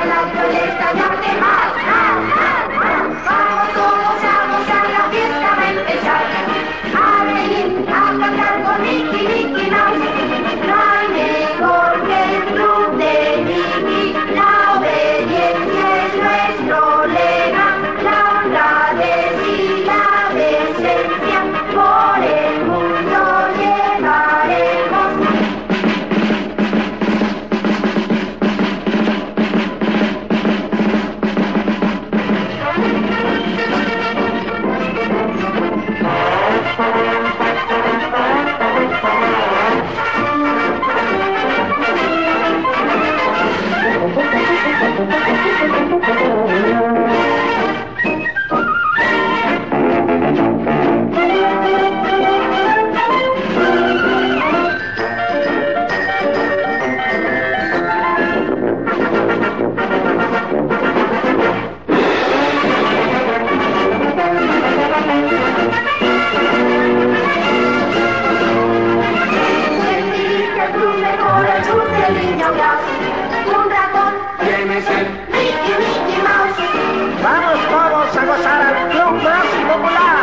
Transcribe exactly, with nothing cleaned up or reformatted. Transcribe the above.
la fiesta ya de más, más, más, más. Vamos todos a gozar, la fiesta va a empezar. A reír, a cantar con Mickey, Mickey Mouse. No hay mejor que el club de Mickey. La obediencia es nuestro lema. La honradez y la decencia por el mundo llevaremos. Un ratón, ¿Quién es él? Mickey, Mickey Mouse. Vamos todos a gozar al Club Grosso y Popular.